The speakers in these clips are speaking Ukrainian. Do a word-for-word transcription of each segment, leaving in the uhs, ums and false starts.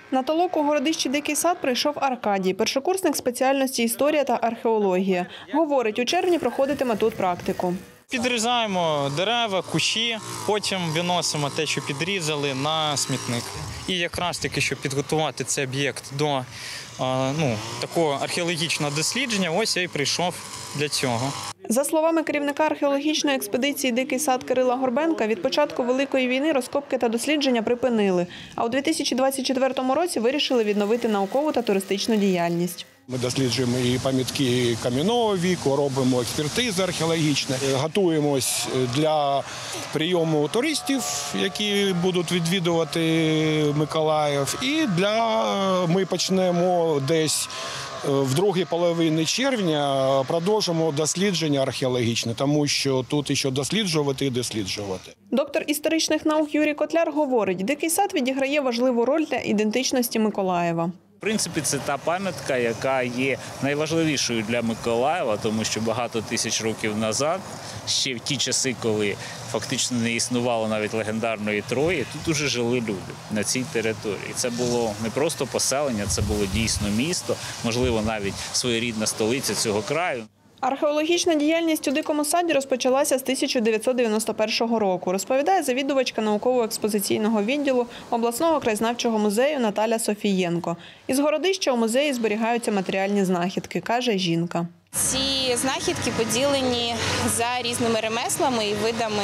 На толоку у городищі Дикий сад прийшов Аркадій, першокурсник спеціальності історія та археологія. Говорить, у червні проходитиме тут практику. Підрізаємо дерева, кущі, потім виносимо те, що підрізали, на смітник. І якраз таки, щоб підготувати цей об'єкт до ну, такого археологічного дослідження, ось я і прийшов для цього. За словами керівника археологічної експедиції «Дикий сад» Кирила Горбенка, від початку Великої війни розкопки та дослідження припинили, а у дві тисячі двадцять четвертому році вирішили відновити наукову та туристичну діяльність. Ми досліджуємо і пам'ятки кам'яного віку, робимо експертизи археологічні, готуємось для прийому туристів, які будуть відвідувати Миколаїв. І для ми почнемо десь в другій половині червня продовжимо дослідження археологічне, тому що тут ще досліджувати і досліджувати. Доктор історичних наук Юрій Котляр говорить, Дикий сад відіграє важливу роль для ідентичності Миколаєва. В принципі, це та пам'ятка, яка є найважливішою для Миколаєва, тому що багато тисяч років назад, ще в ті часи, коли фактично не існувало навіть легендарної Трої, тут уже жили люди на цій території. Це було не просто поселення, це було дійсно місто, можливо, навіть своєрідна столиця цього краю. Археологічна діяльність у Дикому саді розпочалася з тисяча дев'ятсот дев'яносто першого року, розповідає завідувачка науково-експозиційного відділу обласного краєзнавчого музею Наталя Софієнко. Із городища у музеї зберігаються матеріальні знахідки, каже жінка. Ці знахідки поділені за різними ремеслами і видами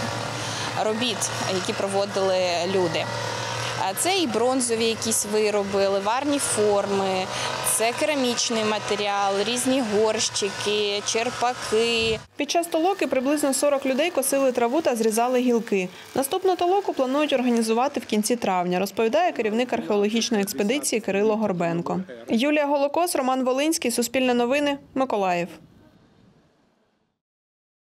робіт, які проводили люди. Це і бронзові якісь вироби, ливарні форми, це керамічний матеріал, різні горщики, черпаки. Під час толоки приблизно сорок людей косили траву та зрізали гілки. Наступну толоку планують організувати в кінці травня, розповідає керівник археологічної експедиції Кирило Горбенко. Юлія Голокос, Роман Волинський, Суспільне новини, Миколаїв.